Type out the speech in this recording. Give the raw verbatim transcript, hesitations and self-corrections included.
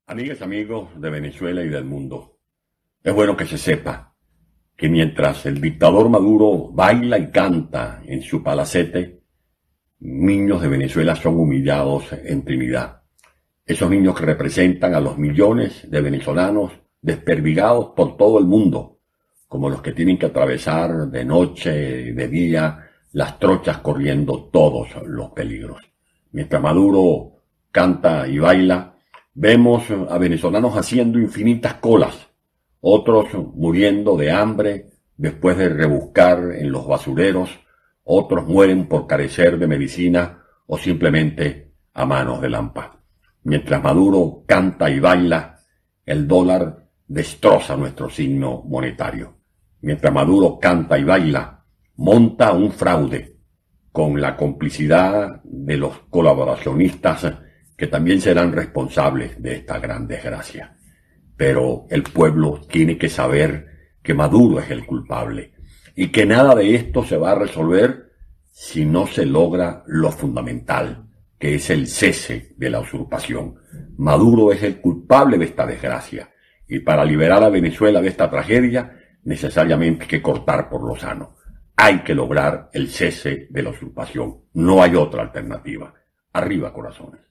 Amigas, amigos de Venezuela y del mundo, es bueno que se sepa que mientras el dictador Maduro baila y canta en su palacete, niños de Venezuela son humillados en Trinidad. Esos niños que representan a los millones de venezolanos desperdigados por todo el mundo, como los que tienen que atravesar de noche y de día las trochas corriendo todos los peligros. Mientras Maduro canta y baila, vemos a venezolanos haciendo infinitas colas, otros muriendo de hambre después de rebuscar en los basureros, otros mueren por carecer de medicina o simplemente a manos de lampa. Mientras Maduro canta y baila, el dólar destroza nuestro signo monetario. Mientras Maduro canta y baila, monta un fraude con la complicidad de los colaboracionistas que también serán responsables de esta gran desgracia. Pero el pueblo tiene que saber que Maduro es el culpable y que nada de esto se va a resolver si no se logra lo fundamental, que es el cese de la usurpación. Maduro es el culpable de esta desgracia y para liberar a Venezuela de esta tragedia necesariamente hay que cortar por lo sano. Hay que lograr el cese de la usurpación. No hay otra alternativa. Arriba, corazones.